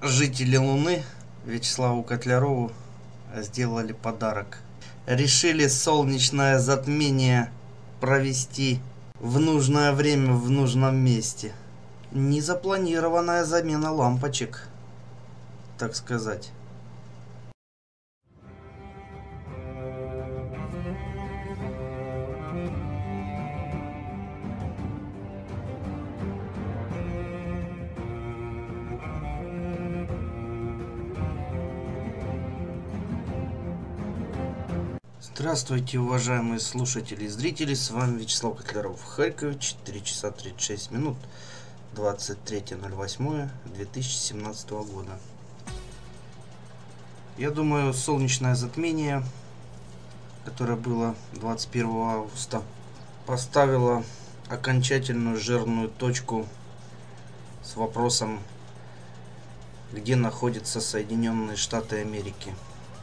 Жители Луны Вячеславу Котлярову сделали подарок. Решили солнечное затмение провести в нужное время в нужном месте. Незапланированная замена лампочек, так сказать. Здравствуйте, уважаемые слушатели и зрители, с вами Вячеслав Котляров в Харькове, 4 часа 36 минут, 23.08.2017 года. Я думаю, солнечное затмение, которое было 21 августа, поставило окончательную жирную точку с вопросом, где находятся Соединенные Штаты Америки.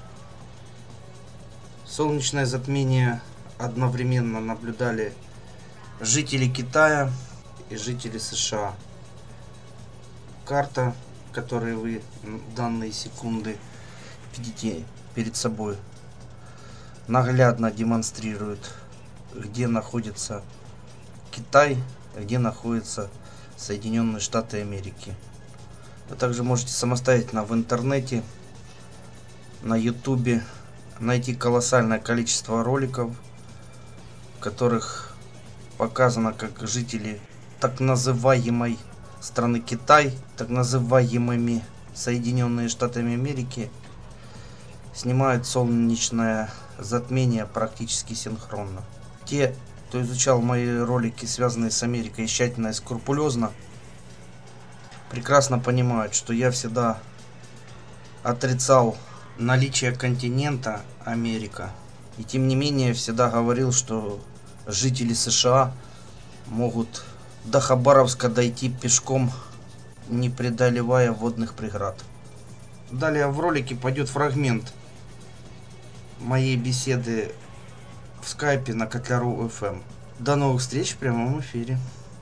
Солнечное затмение одновременно наблюдали жители Китая и жители США. Карта, которую вы в данные секунды видите перед собой, наглядно демонстрирует, где находится Китай, где находятся Соединенные Штаты Америки. Вы также можете самостоятельно в интернете, на YouTube найти колоссальное количество роликов, в которых показано, как жители так называемой страны Китай, так называемыми Соединенные Штатами Америки, снимают солнечное затмение практически синхронно. Те, кто изучал мои ролики, связанные с Америкой, тщательно и скрупулезно, прекрасно понимают, что я всегда отрицал наличие континента Америка. И тем не менее всегда говорил, что жители США могут до Хабаровска дойти пешком, не преодолевая водных преград. Далее в ролике пойдет фрагмент моей беседы в скайпе на Котляров.FM. До новых встреч в прямом эфире.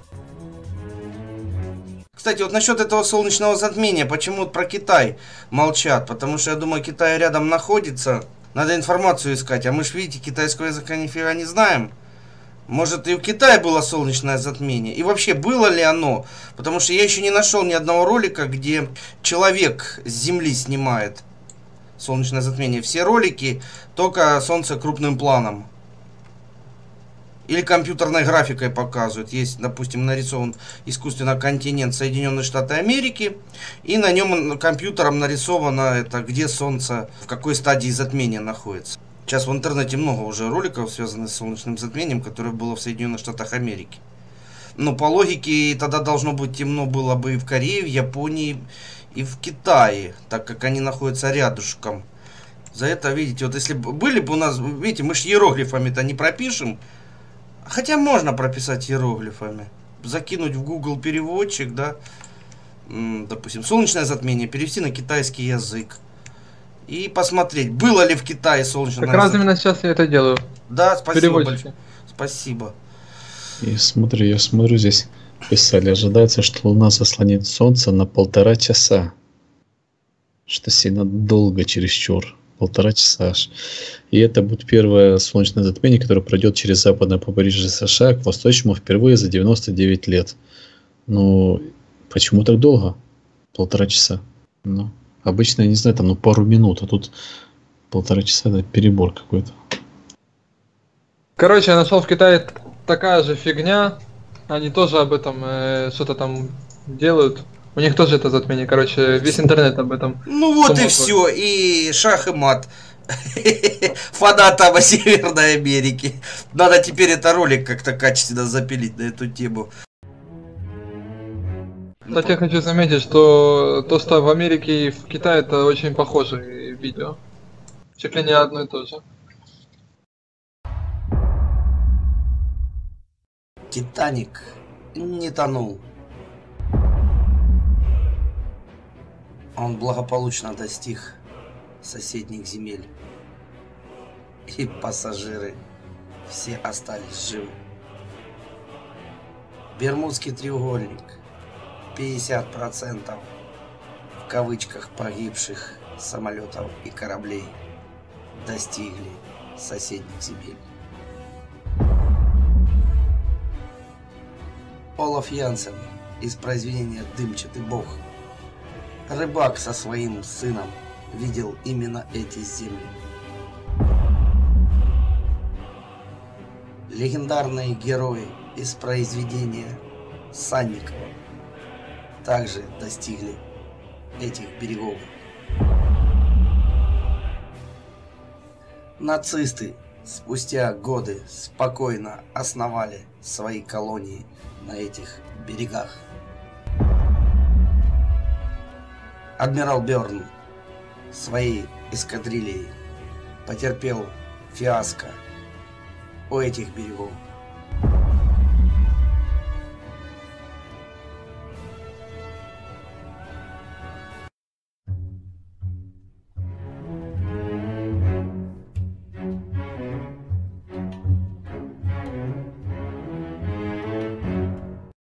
Кстати, вот насчет этого солнечного затмения, почему про Китай молчат? Потому что, я думаю, Китай рядом находится, надо информацию искать, а мы ж, видите, китайского языка нифига не знаем. Может, и в Китае было солнечное затмение? И вообще, было ли оно? Потому что я еще не нашел ни одного ролика, где человек с Земли снимает солнечное затмение. Все ролики только солнце крупным планом. Или компьютерной графикой показывают. Есть, допустим, нарисован искусственно континент Соединенные Штаты Америки. И на нем компьютером нарисовано, это где Солнце, в какой стадии затмения находится. Сейчас в интернете много уже роликов, связанных с солнечным затмением, которое было в Соединенных Штатах Америки. Но по логике тогда должно быть темно было бы и в Корее, в Японии, и в Китае, так как они находятся рядышком. За это, видите, вот если были бы у нас, видите, мы же иероглифами-то не пропишем. Хотя можно прописать иероглифами. Закинуть в Google переводчик, да. Допустим, солнечное затмение перевести на китайский язык. И посмотреть, было ли в Китае солнечное затмение. Как раз именно сейчас я это делаю. Да, спасибо большое. Спасибо. И смотри, я смотрю, здесь писали, ожидается, что Луна заслонит Солнце на 1,5 часа. Что сильно долго, чересчур. 1,5 часа аж. И это будет первое солнечное затмение, которое пройдет через западное побережье США к восточному впервые за 99 лет. Ну, почему так долго? 1,5 часа. Ну, обычно, я не знаю, там, пару минут, а тут 1,5 часа, это перебор какой-то. Короче, я нашел в Китае такая же фигня. Они тоже об этом что-то там делают. У них тоже это затмение, короче, весь интернет об этом. Ну вот и все, и шах и мат. Фанатам Северной Америки. Надо теперь это ролик как-то качественно запилить на эту тему. Кстати, я хочу заметить, что то, что в Америке и в Китае, это очень похожие видео. Чуть ли не одно и то же. Титаник не тонул. Он благополучно достиг соседних земель. И пассажиры все остались живы. Бермудский треугольник. 50% в кавычках погибших самолетов и кораблей достигли соседних земель. Олаф Янсен из произведения «Дымчатый бог». Рыбак со своим сыном видел именно эти земли. Легендарные герои из произведения Санникова также достигли этих берегов. Нацисты спустя годы спокойно основали свои колонии на этих берегах. Адмирал Бёрн своей эскадрильей потерпел фиаско у этих берегов.